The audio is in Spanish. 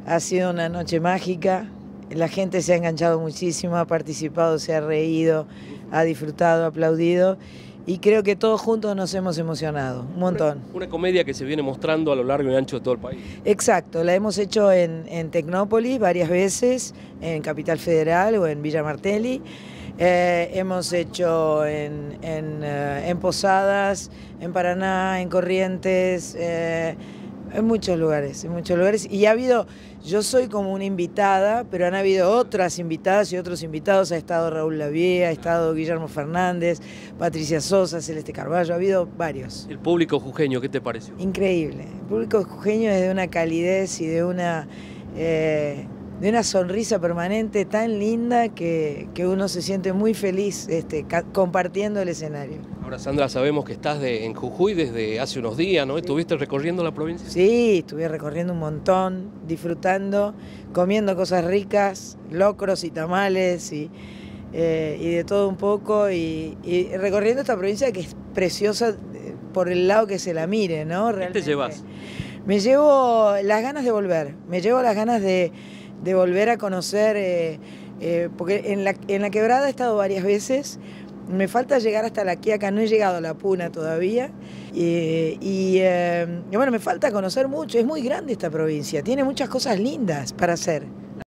Ha sido una noche mágica, la gente se ha enganchado muchísimo, ha participado, se ha reído, ha disfrutado, ha aplaudido y creo que todos juntos nos hemos emocionado, un montón. Una comedia que se viene mostrando a lo largo y ancho de todo el país. Exacto, la hemos hecho en Tecnópolis varias veces, en Capital Federal o en Villa Martelli. Hemos hecho en Posadas, en Paraná, en Corrientes, en muchos lugares, y ha habido, yo soy como una invitada, pero han habido otras invitadas y otros invitados, ha estado Raúl Lavie, ha estado Guillermo Fernández, Patricia Sosa, Celeste Carballo, ha habido varios. El público jujeño, ¿qué te pareció? Increíble, el público jujeño es de una calidez y de una sonrisa permanente tan linda que uno se siente muy feliz compartiendo el escenario. Ahora, Sandra, sabemos que estás en Jujuy desde hace unos días, ¿no? ¿Estuviste recorriendo la provincia? Sí, estuve recorriendo un montón, disfrutando, comiendo cosas ricas, locros y tamales y de todo un poco y recorriendo esta provincia que es preciosa por el lado que se la mire, ¿no? Realmente. ¿Qué te llevas? Me llevo las ganas de volver, me llevo las ganas de volver a conocer, porque en la Quebrada he estado varias veces, me falta llegar hasta La Quiaca, no he llegado a La Puna todavía, y bueno, me falta conocer mucho, es muy grande esta provincia, tiene muchas cosas lindas para hacer.